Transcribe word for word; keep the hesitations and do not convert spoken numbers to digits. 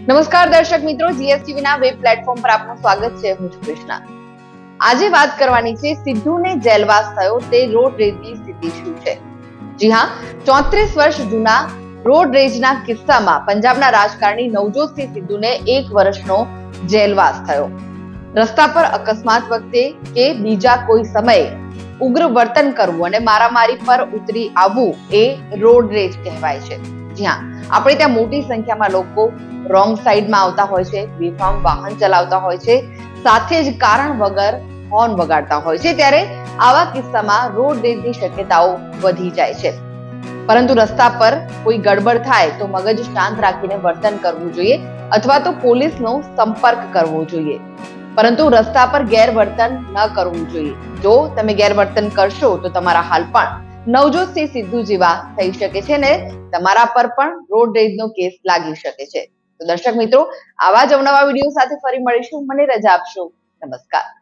નમસ્કાર દર્શક મિત્રો, જીએસટીવી ના વેબ પ્લેટફોર્મ પર આપનું સ્વાગત છે. હું છું કૃષ્ણા. આજે વાત કરવાની છે સિદ્ધુને જેલવાસ થયો તે રોડ રેજની સ્થિતિ શું છે. જી હા, ચોત્રીસ વર્ષ જૂના રોડ રેજના કિસ્સામાં પંજાબના રાજકારણી નવજોતસિંહ સિદ્ધુને એક વર્ષનો જેલવાસ થયો. રસ્તા પર અકસ્માત વખતે કે બીજા કોઈ સમયે ઉગ્ર વર્તન કરવું અને મારામારી પર ઉતરી આવવું એ રોડ રેજ કહેવાય છે. જી હા, આપણે ત્યાં મોટી સંખ્યામાં લોકો રોંગ સાઈડમાં આવતા હોય છે, બેફામ વાહન ચલાવતા હોય છે, સાથે જ કારણ વગર હોર્ન વગાડતા હોય છે. ત્યારે આવા કિસ્સામાં રોડ રેજની શક્યતાઓ વધી જાય છે. પરંતુ રસ્તા પર કોઈ ગડબડ થાય તો મગજ શાંત રાખીને વર્તન કરવું જોઈએ અથવા તો પોલીસનો સંપર્ક કરવો જોઈએ. પરંતુ રસ્તા પર ગેરવર્તન ન કરવું જોઈએ. જો તમે ગેરવર્તન કરશો તો તમારા હાલ પણ નવજોતસિંહ સિદ્ધુ જેવા થઈ શકે છે ને તમારા પર પણ રોડ રેજનો કેસ લાગી શકે છે. તો દર્શક મિત્રો, આવા જ અવનવા વિડીયો સાથે ફરી મળીશું. મને રજા આપશો. નમસ્કાર.